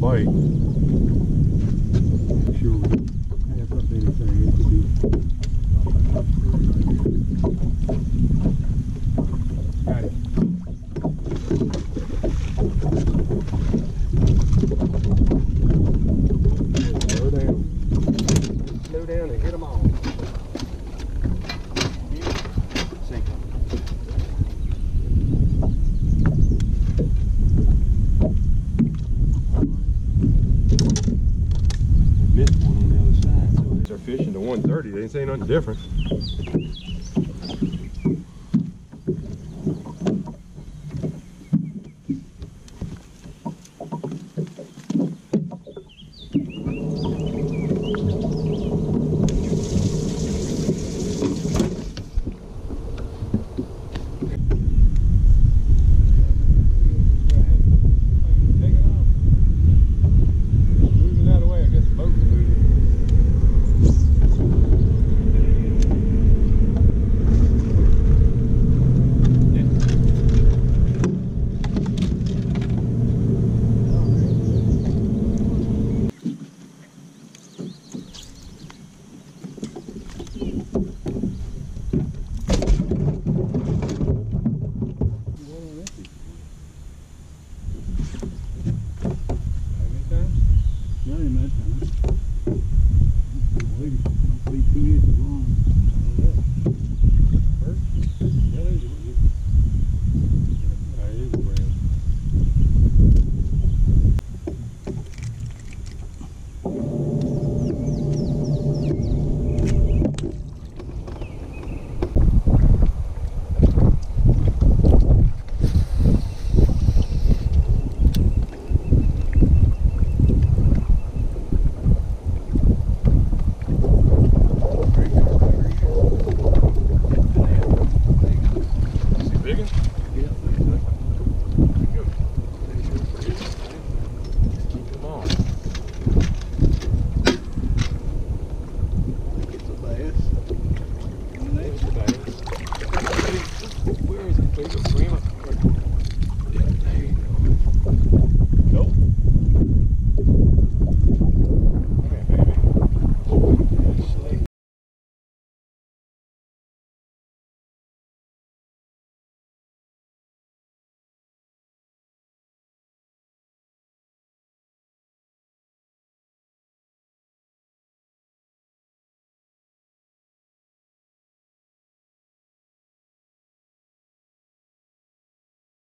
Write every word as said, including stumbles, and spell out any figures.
bite. Make sure we don't pass up anything. It could be. Got it. Slow down. Slow down and hit them all. Sink them. Missed one on the other side. So they're fishing to one thirty. They ain't saying nothing different.